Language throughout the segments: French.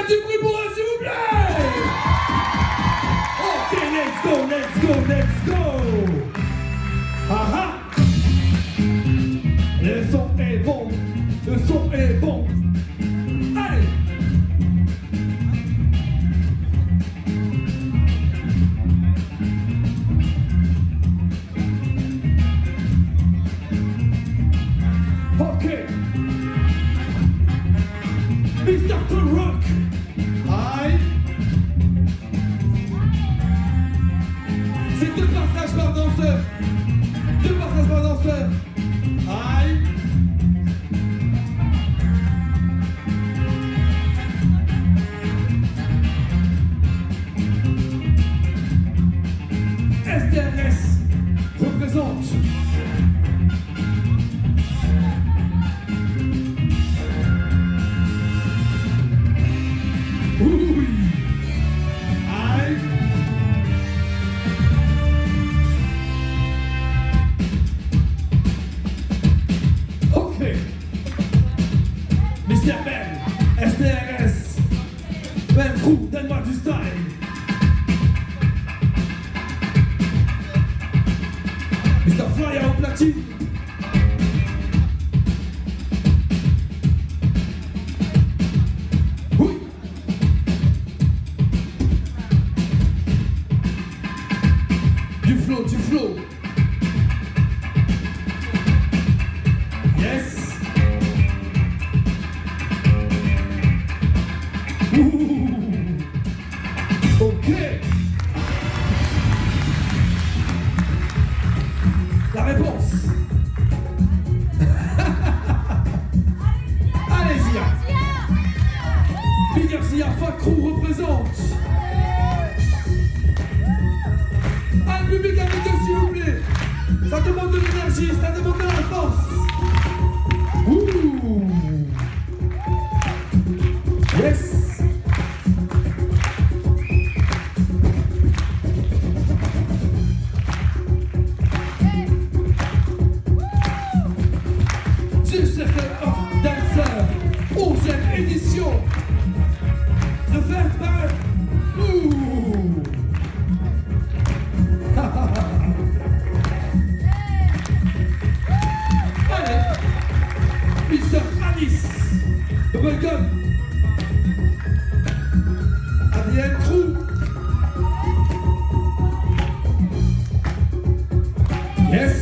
mettre du bruit pour eux, s'il vous plaît. Ok, let's go, let's go, let's go. Aha. Le son est bon, le son est bon. Allez. Ok. Mr. Rock. Aïe. C'est deux passages par danseur. Deux passages par danseur. Aïe. STRS représente. Oui. Aïe. Ok. Mr. Ben, STRS, même crew, donne-moi du style. Mr. Flyer au platine. Oui. Du flow, du flow. Yes. Ouh. Ok. La réponse. Allez-y. Big Garcia, Fat Crew représente. Ah, le public avec eux, s'il vous plaît. Ça demande de l'énergie, ça demande de la force. Ouh. Yes. Du Circle of Dancer, 11e édition. The First Band. Ouh. Allez. Mr. Alice. Welcome. Adrienne Crew. Yes.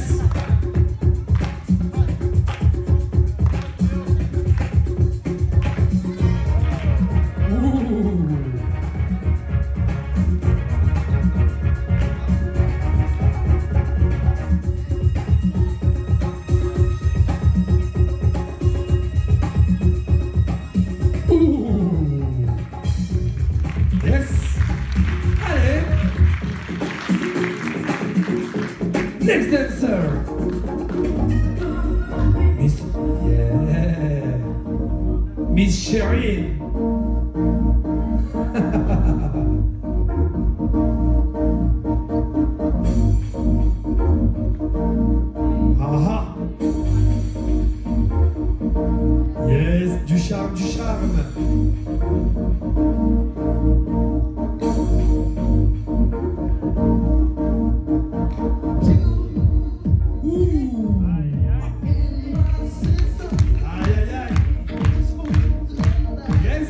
Yes. Allez. Next dancer. Miss. Yeah. Miss Sherry. Aha. Yes, du charme, du charme. Aïe, aïe, aïe. Yes.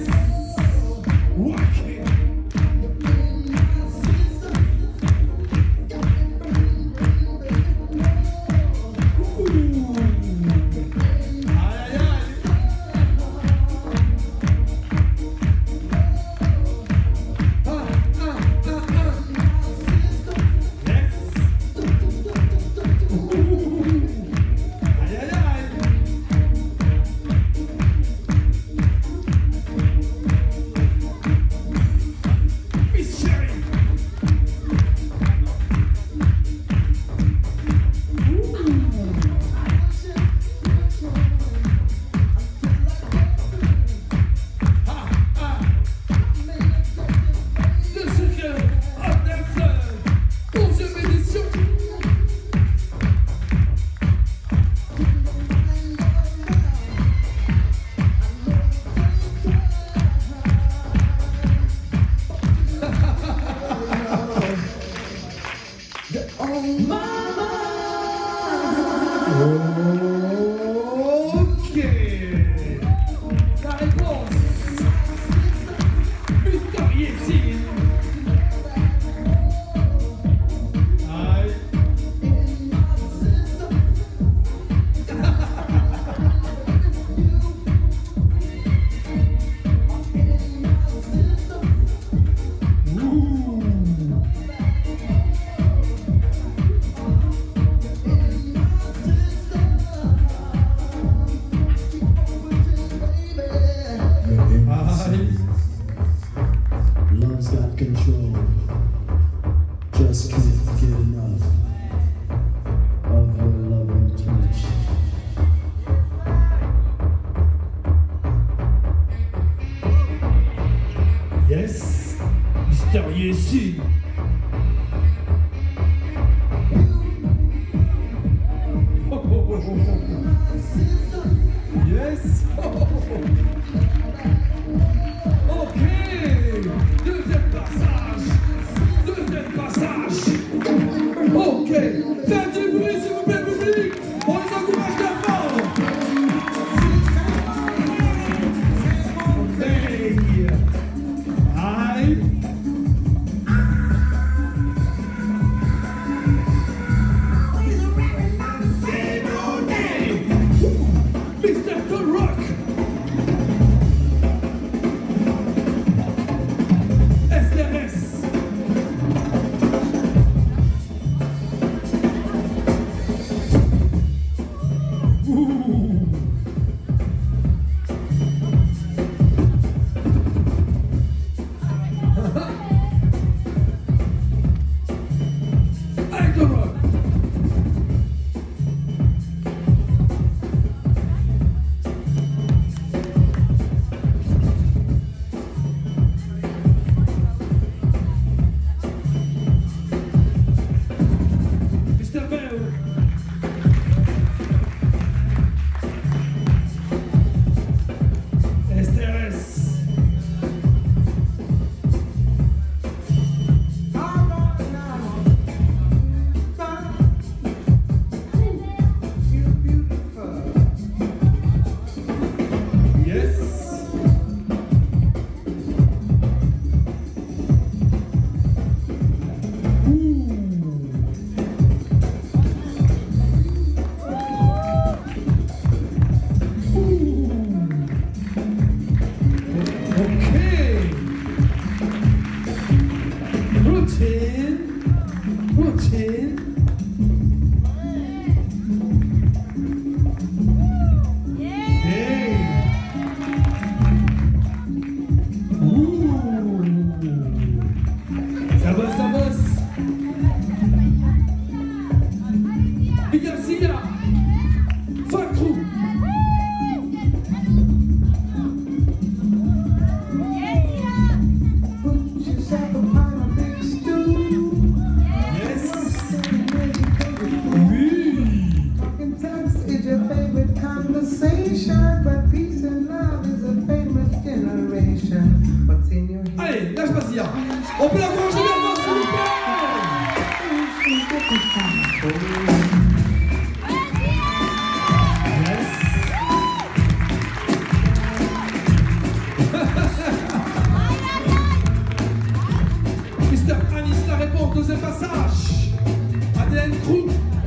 just can't get enough of your loving touch. Yes, Mr. Yessi. Yes. Ok. Deuxième passage. Ok. Faites du bruit s'il vous plaît, public. On les encourage d'abord. Hey. Aïe. Mr. The Rock. SRS. Hey, The Rock. Mr. Bell. STRS. Yes. Okay. Routine. Hey. Ça bosse. Big Garcia. Fuck crew. Yes. Oui. Talking text is your favorite conversation, but peace and love is a famous generation. What's in your head? Allez, lâche pas Sia. On peut la voir généralement s'il vous plaît. Yes. Mr. Anis, la réponse, deuxième passage. ADN Crew.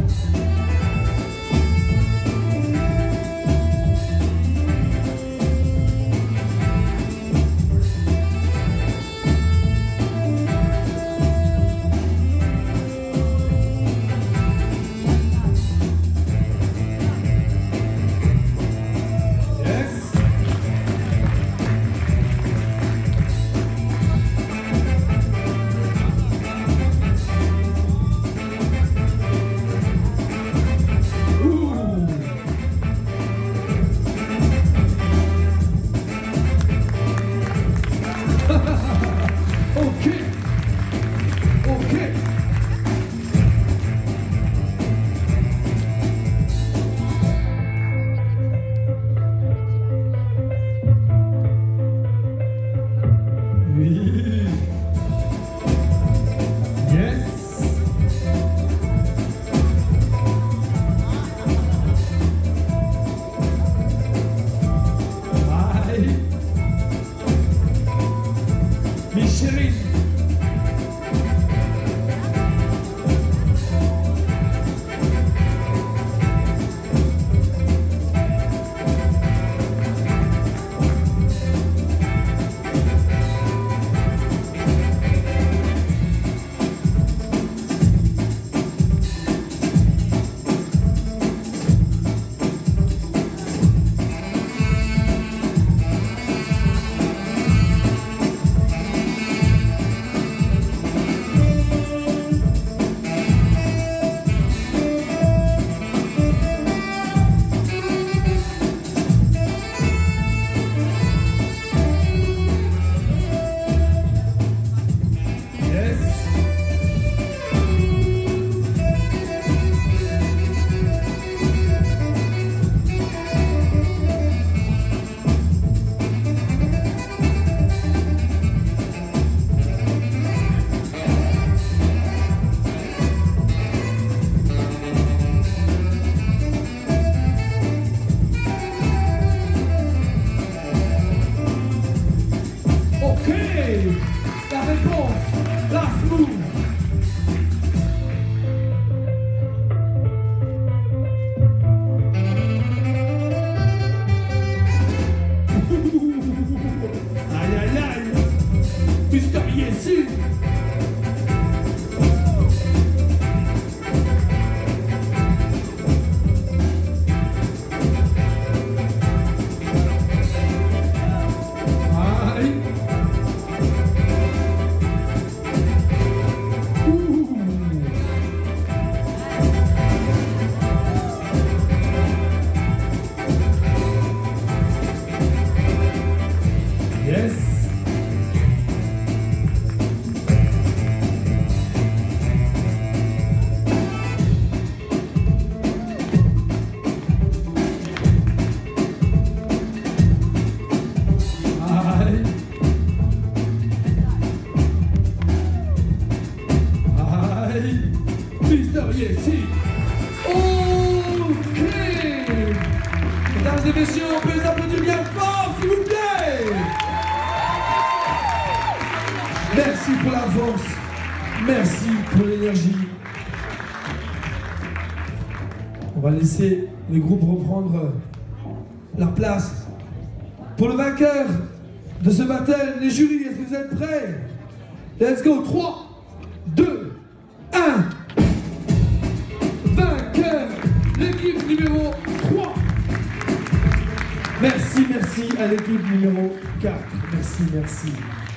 Yes. Ooh. Okay. Oui. Yes. Aïe. Micheline. si. Ok. Mesdames et messieurs, on peut les applaudir bien fort, s'il vous plaît. Merci pour la force. Merci pour l'énergie. On va laisser les groupes reprendre leur place. Pour le vainqueur de ce battle, les jurys, est-ce que vous êtes prêts? Let's go, 3, 2, 1. Vainqueur, l'équipe numéro 3. Merci à l'équipe numéro 4. Merci.